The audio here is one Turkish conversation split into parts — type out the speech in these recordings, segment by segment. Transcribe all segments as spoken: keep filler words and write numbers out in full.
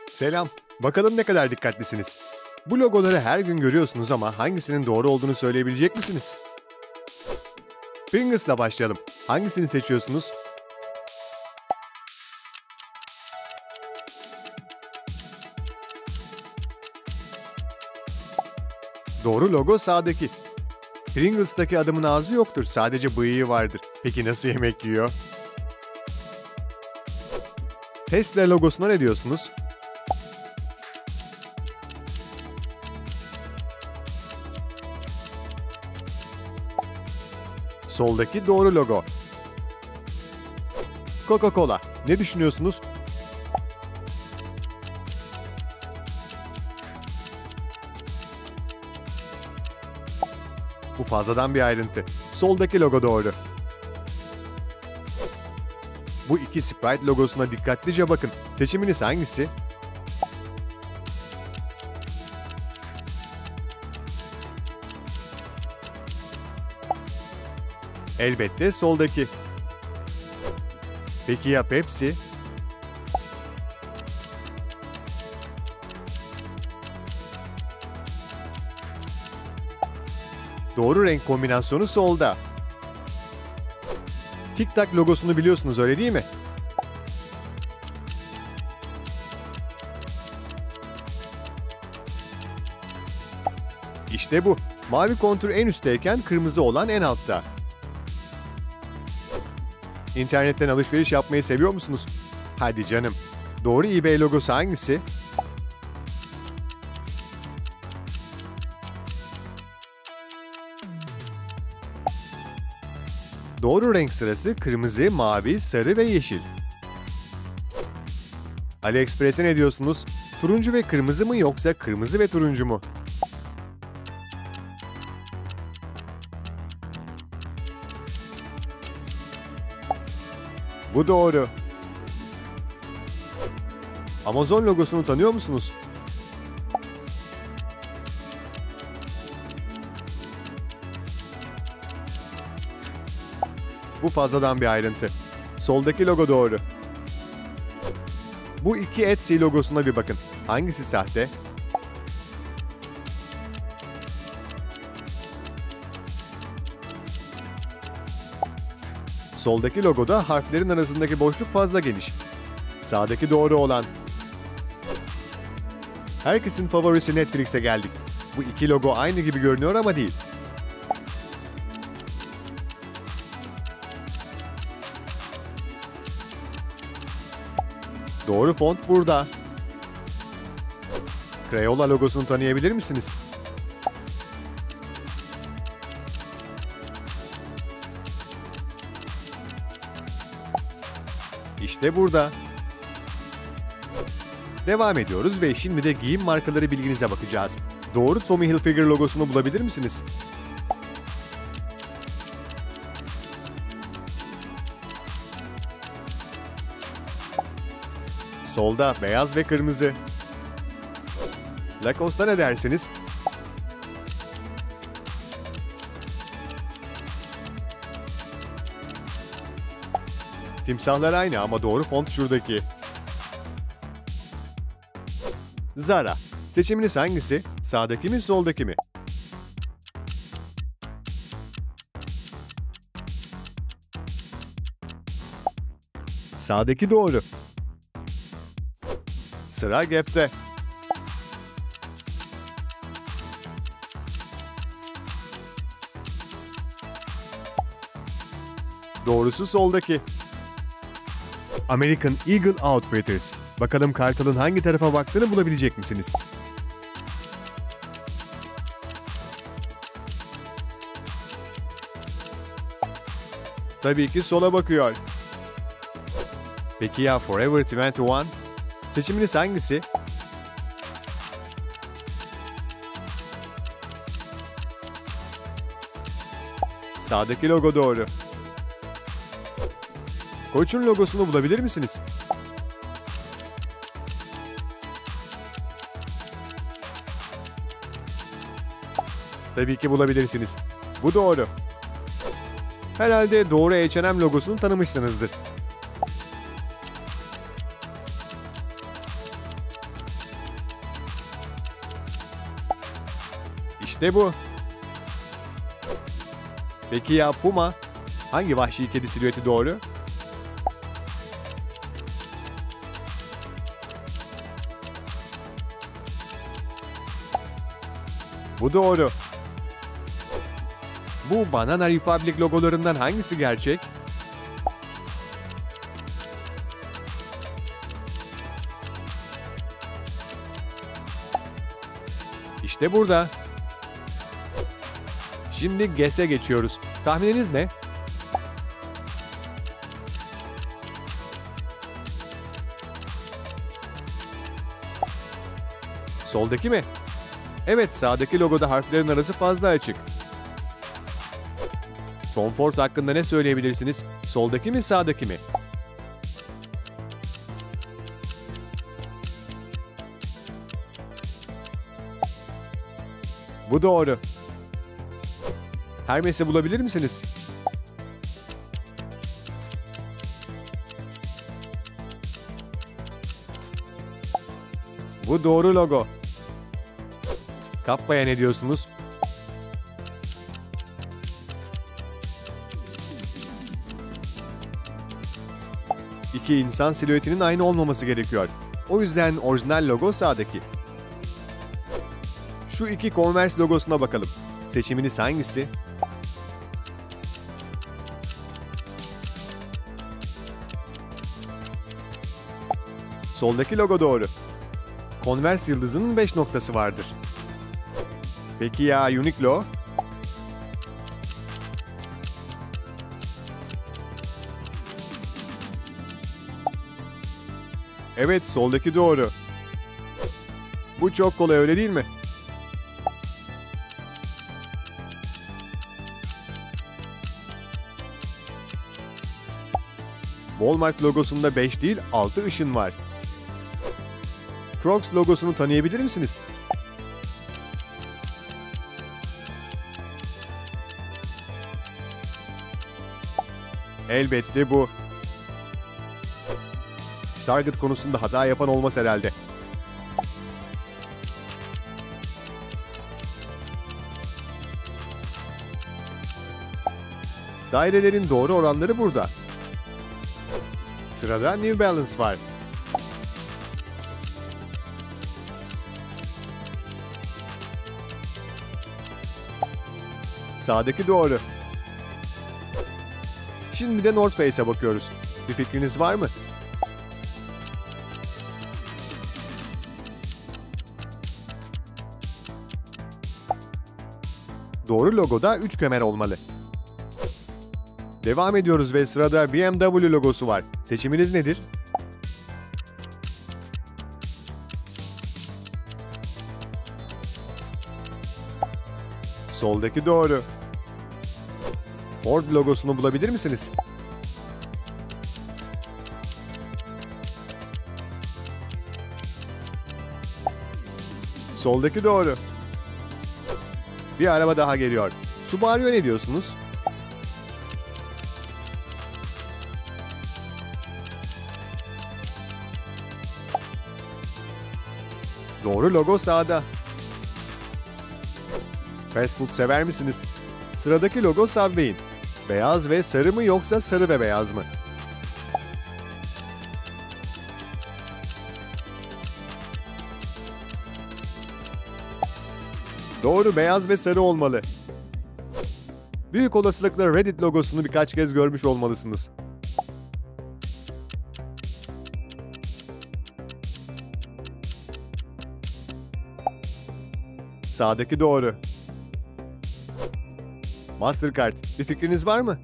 Selam. Bakalım ne kadar dikkatlisiniz. Bu logoları her gün görüyorsunuz ama hangisinin doğru olduğunu söyleyebilecek misiniz? Pringles'la başlayalım. Hangisini seçiyorsunuz? Doğru logo sağdaki. Pringles'taki adamın ağzı yoktur, sadece bıyığı vardır. Peki nasıl yemek yiyor? Tesla logosuna ne diyorsunuz? Soldaki doğru logo. Coca-Cola. Ne düşünüyorsunuz? Bu fazladan bir ayrıntı. Soldaki logo doğru. Bu iki Sprite logosuna dikkatlice bakın. Seçiminiz hangisi? Elbette soldaki. Peki ya Pepsi? Doğru renk kombinasyonu solda. Tic Tac logosunu biliyorsunuz, öyle değil mi? İşte bu. Mavi kontur en üstteyken kırmızı olan en altta. İnternetten alışveriş yapmayı seviyor musunuz? Hadi canım. Doğru eBay logosu hangisi? Doğru renk sırası kırmızı, mavi, sarı ve yeşil. AliExpress'e ne diyorsunuz? Turuncu ve kırmızı mı yoksa kırmızı ve turuncu mu? Bu doğru. Amazon logosunu tanıyor musunuz? Bu fazladan bir ayrıntı. Soldaki logo doğru. Bu iki Etsy logosuna bir bakın. Hangisi sahte? Soldaki logoda harflerin arasındaki boşluk fazla geniş. Sağdaki doğru olan. Herkesin favorisi Netflix'e geldik. Bu iki logo aynı gibi görünüyor ama değil. Doğru font burada. Crayola logosunu tanıyabilir misiniz? İşte burada. Devam ediyoruz ve şimdi de giyim markaları bilginize bakacağız. Doğru Tommy Hilfiger logosunu bulabilir misiniz? Solda beyaz ve kırmızı. Lacoste'a ne dersiniz? Timsahlar aynı ama doğru font şuradaki. Zara. Seçiminiz hangisi? Sağdaki mi, soldaki mi? Sağdaki doğru. Sıra Gap'te. Doğrusu soldaki. American Eagle Outfitters. Bakalım kartalın hangi tarafa baktığını bulabilecek misiniz? Tabii ki sola bakıyor. Peki ya Forever yirmi bir? Seçiminiz hangisi? Sağdaki logo doğru. Koç'un logosunu bulabilir misiniz? Tabii ki bulabilirsiniz. Bu doğru. Herhalde doğru H and M logosunu tanımışsınızdır. İşte bu. Peki ya Puma? Hangi vahşi kedi silüeti doğru? Bu doğru. Bu Banana Republic logolarından hangisi gerçek? İşte burada. Şimdi Guess'e geçiyoruz. Tahmininiz ne? Soldaki mi? Evet, sağdaki logoda harflerin arası fazla açık. Tom Ford hakkında ne söyleyebilirsiniz? Soldaki mi, sağdaki mi? Bu doğru. Hermes'i bulabilir misiniz? Bu doğru logo. Kappa'ya ne diyorsunuz? İki insan silüetinin aynı olmaması gerekiyor. O yüzden orijinal logo sağdaki. Şu iki Converse logosuna bakalım. Seçiminiz hangisi? Soldaki logo doğru. Converse yıldızının beş noktası vardır. Peki ya Uniqlo? Evet, soldaki doğru. Bu çok kolay, öyle değil mi? Walmart logosunda beş değil, altı ışın var. Crocs logosunu tanıyabilir misiniz? Elbette bu. Target konusunda hata yapan olmaz herhalde. Dairelerin doğru oranları burada. Sırada New Balance var. Sağdaki doğru. Şimdi de North Face'e bakıyoruz. Bir fikriniz var mı? Doğru logoda üç kemer olmalı. Devam ediyoruz ve sırada B M W logosu var. Seçiminiz nedir? Soldaki doğru. Ford logosunu bulabilir misiniz? Soldaki doğru. Bir araba daha geliyor. Subaru'ya ne diyorsunuz? Doğru logo sağda. Fast food sever misiniz? Sıradaki logo Subway'in. Beyaz ve sarı mı yoksa sarı ve beyaz mı? Doğru, beyaz ve sarı olmalı. Büyük olasılıkla Reddit logosunu birkaç kez görmüş olmalısınız. Sağdaki doğru. Mastercard, bir fikriniz var mı?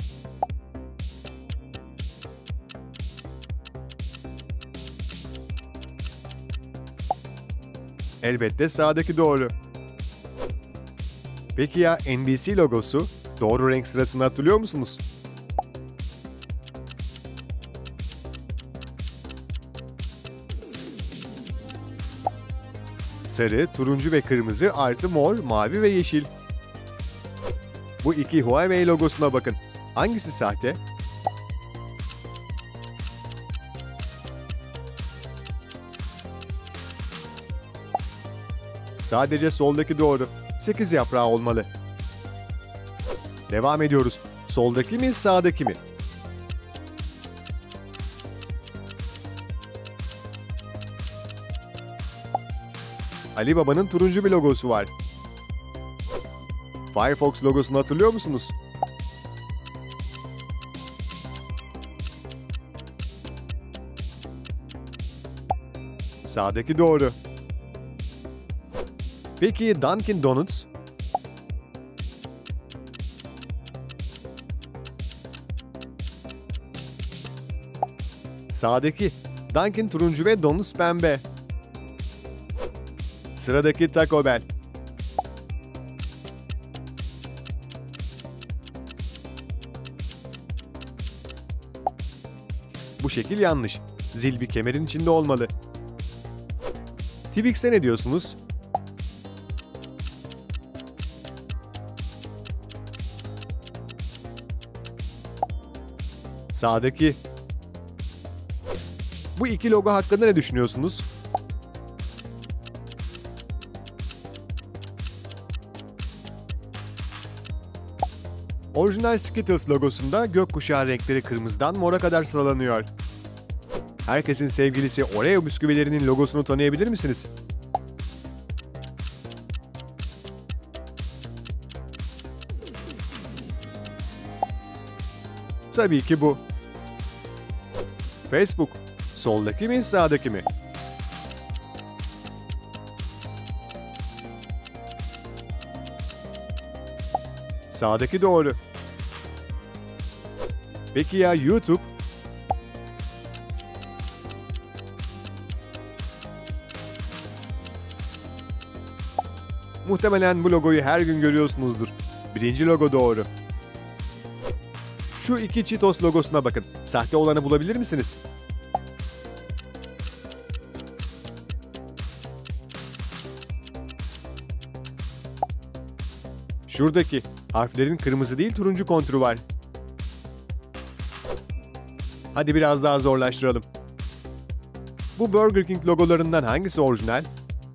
Elbette sağdaki doğru. Peki ya N B C logosu? Doğru renk sırasını hatırlıyor musunuz? Sarı, turuncu ve kırmızı artı mor, mavi ve yeşil. Bu iki Huawei logosuna bakın. Hangisi sahte? Sadece soldaki doğru. sekiz yaprağı olmalı. Devam ediyoruz. Soldaki mi, sağdaki mi? Ali Baba'nın turuncu bir logosu var. Firefox logosunu hatırlıyor musunuz? Sağdaki doğru. Peki Dunkin' Donuts? Sağdaki. Dunkin' turuncu ve Donuts pembe. Sıradaki Taco Bell. Bu şekil yanlış. Zil bir kemerin içinde olmalı. Twix'e ne diyorsunuz? Sağdaki. Bu iki logo hakkında ne düşünüyorsunuz? Orijinal Skittles logosunda gökkuşağı renkleri kırmızıdan mora kadar sıralanıyor. Herkesin sevgilisi Oreo bisküvilerinin logosunu tanıyabilir misiniz? Tabii ki bu. Facebook. Soldaki mi, sağdaki mi? Sağdaki doğru. Peki ya YouTube? Muhtemelen bu logoyu her gün görüyorsunuzdur. Birinci logo doğru. Şu iki Cheetos logosuna bakın. Sahte olanı bulabilir misiniz? Şuradaki harflerin kırmızı değil turuncu konturu var. Hadi biraz daha zorlaştıralım. Bu Burger King logolarından hangisi orijinal?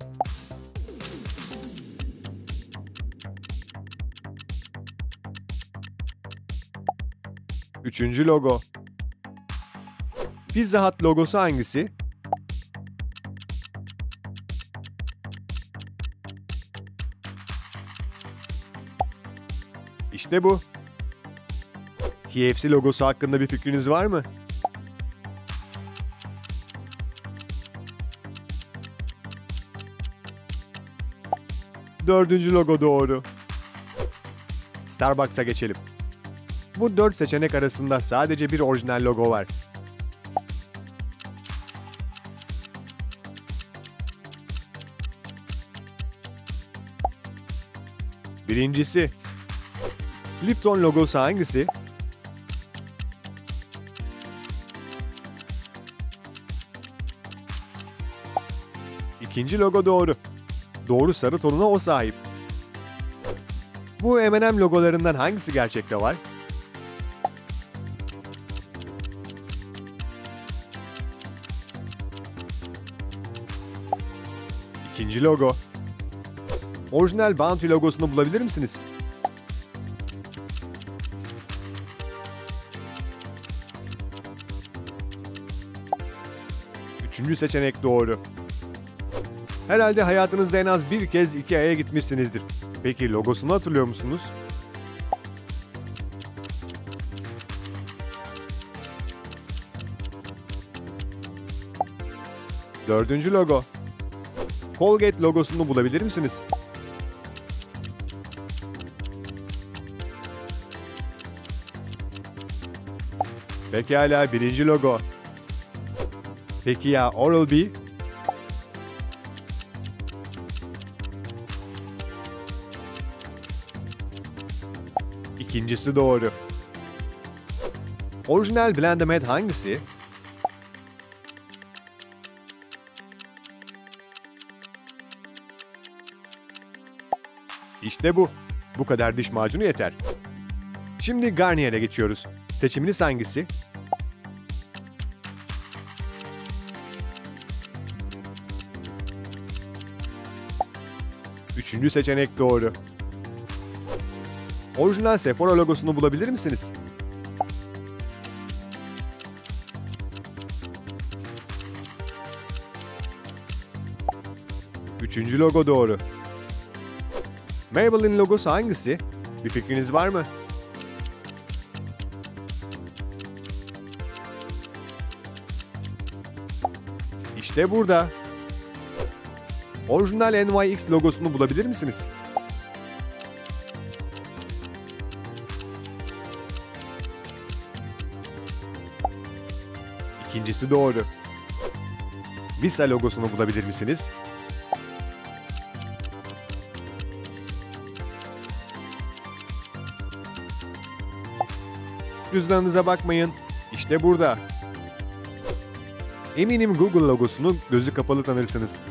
Üçüncü logo. Pizza Hut logosu hangisi? İşte bu. K F C logosu hakkında bir fikriniz var mı? Dördüncü logo doğru. Starbucks'a geçelim. Bu dört seçenek arasında sadece bir orijinal logo var. Birincisi. Lipton logosu hangisi? İkinci logo doğru. Doğru sarı tonuna o sahip. Bu M and M logolarından hangisi gerçekte var? İkinci logo. Orijinal Bounty logosunu bulabilir misiniz? Üçüncü seçenek doğru. Herhalde hayatınızda en az bir kez Ikea'ya gitmişsinizdir. Peki logosunu hatırlıyor musunuz? Dördüncü logo. Colgate logosunu bulabilir misiniz? Pekala, birinci logo. Peki ya Oral-B? İkincisi doğru. Orijinal Blendamed hangisi? İşte bu. Bu kadar diş macunu yeter. Şimdi Garnier'e geçiyoruz. Seçiminiz hangisi? Üçüncü seçenek doğru. Orijinal Sephora logosunu bulabilir misiniz? Üçüncü logo doğru. Maybelline logosu hangisi? Bir fikriniz var mı? İşte burada. Orijinal N Y X logosunu bulabilir misiniz? İkincisi doğru. Visa logosunu bulabilir misiniz? Cüzdanınıza bakmayın. İşte burada. Eminim Google logosunu gözü kapalı tanırsınız.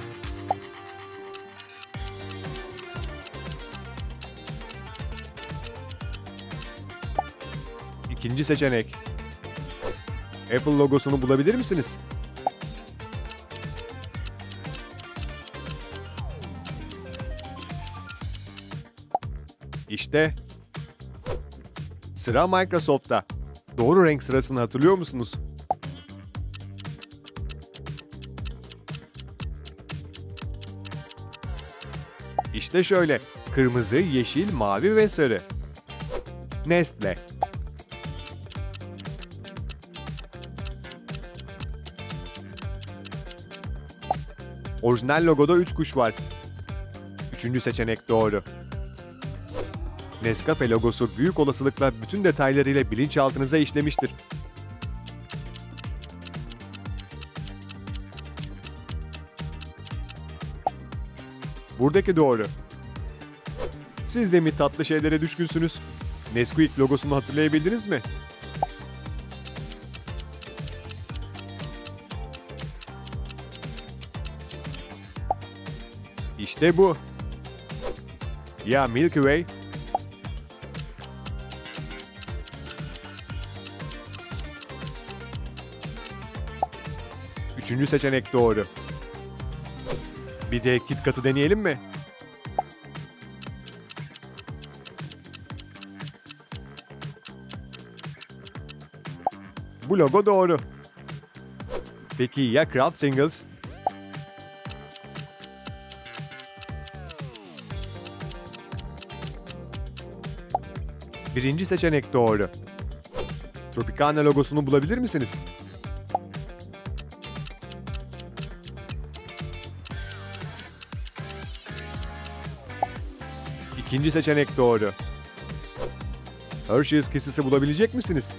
İkinci seçenek. Apple logosunu bulabilir misiniz? İşte. Sıra Microsoft'ta. Doğru renk sırasını hatırlıyor musunuz? İşte şöyle. Kırmızı, yeşil, mavi ve sarı. Nestle. Orijinal logoda üç kuş var. Üçüncü seçenek doğru. Nescafe logosu büyük olasılıkla bütün detaylarıyla bilinçaltınıza işlemiştir. Buradaki doğru. Siz de mi tatlı şeylere düşkünsünüz? Nesquik logosunu hatırlayabildiniz mi? İşte bu. Ya Milky Way? Üçüncü seçenek doğru. Bir de KitKat'ı deneyelim mi? Bu logo doğru. Peki ya Kraft Singles? Birinci seçenek doğru. Tropicana logosunu bulabilir misiniz? İkinci seçenek doğru. Hershey's Kisses'i bulabilecek misiniz?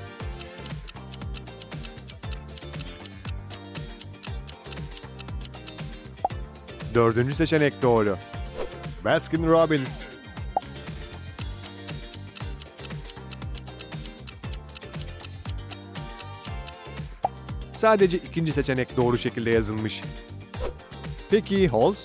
Dördüncü seçenek doğru. Baskin Robbins. Sadece ikinci seçenek doğru şekilde yazılmış. Peki Halls?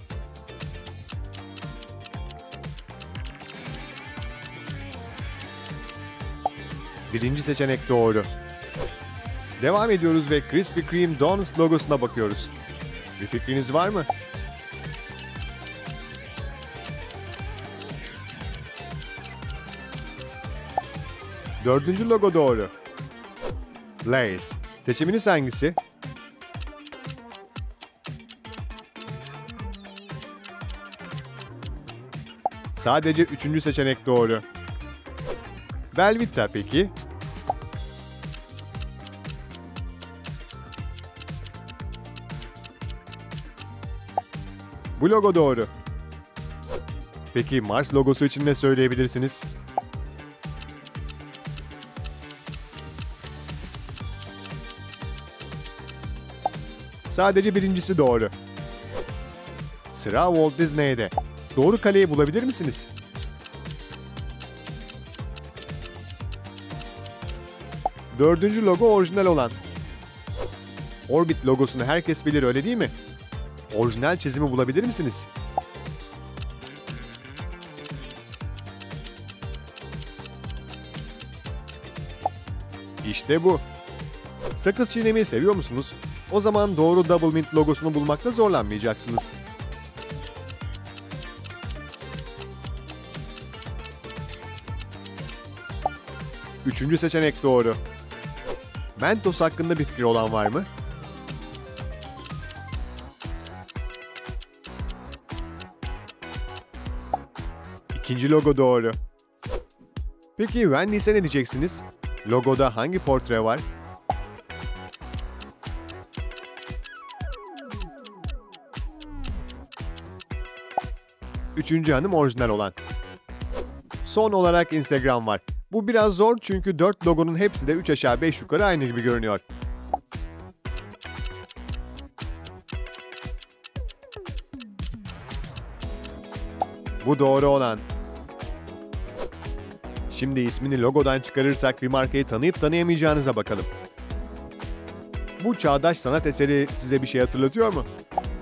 Birinci seçenek doğru. Devam ediyoruz ve Krispy Kreme Donuts logosuna bakıyoruz. Bir fikriniz var mı? Dördüncü logo doğru. Lay's. Seçiminiz hangisi? Sadece üçüncü seçenek doğru. Belvita peki? Bu logo doğru. Peki Mars logosu için ne söyleyebilirsiniz? Sadece birincisi doğru. Sıra Walt Disney'de. Doğru kaleyi bulabilir misiniz? Dördüncü logo orijinal olan. Orbit logosunu herkes bilir, öyle değil mi? Orijinal çizimi bulabilir misiniz? İşte bu. Sakız çiğnemeyi seviyor musunuz? O zaman doğru Double Mint logosunu bulmakta zorlanmayacaksınız. Üçüncü seçenek doğru. Mentos hakkında bir fikri olan var mı? İkinci logo doğru. Peki Wendy's'e ne diyeceksiniz? Logoda hangi portre var? Üçüncü hanım orijinal olan. Son olarak Instagram var. Bu biraz zor çünkü dört logonun hepsi de üç aşağı beş yukarı aynı gibi görünüyor. Bu doğru olan. Şimdi ismini logodan çıkarırsak bir markayı tanıyıp tanıyamayacağınıza bakalım. Bu çağdaş sanat eseri size bir şey hatırlatıyor mu?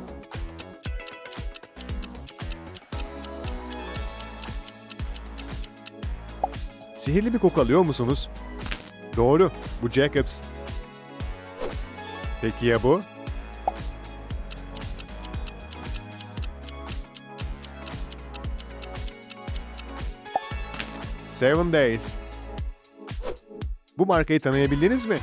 Sihirli bir koku alıyor musunuz? Doğru, bu Jacobs. Peki ya bu? Seven Days. Bu markayı tanıyabildiniz mi?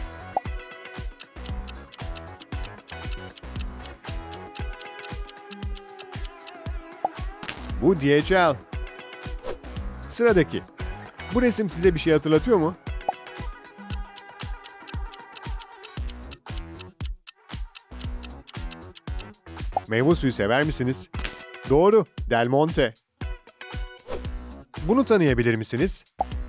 Bu D H L. Sıradaki. Bu resim size bir şey hatırlatıyor mu? Meyve suyu sever misiniz? Doğru, Del Monte. Bunu tanıyabilir misiniz?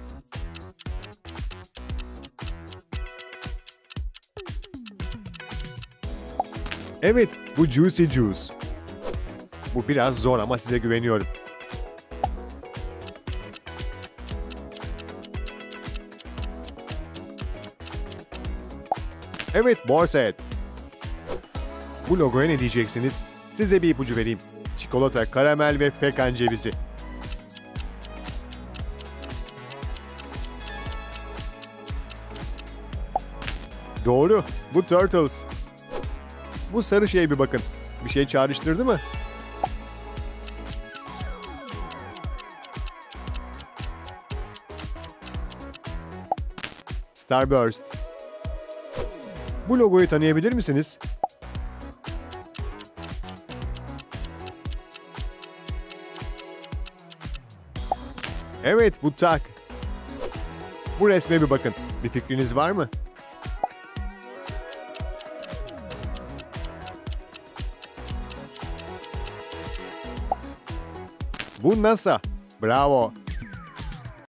Evet, bu Juicy Juice. Bu biraz zor ama size güveniyorum. Evet, Borset. Bu logoya ne diyeceksiniz? Size bir ipucu vereyim. Çikolata, karamel ve pekan cevizi. Doğru, bu Turtles. Bu sarı şeye bir bakın. Bir şey çağrıştırdı mı? Starburst. Bu logoyu tanıyabilir misiniz? Evet, bu Tak. Bu resme bir bakın. Bir fikriniz var mı? Bu NASA. Bravo.